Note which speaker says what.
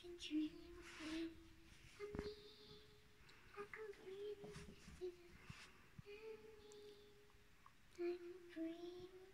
Speaker 1: can dream of me, I can breathe in me. I'm dreaming.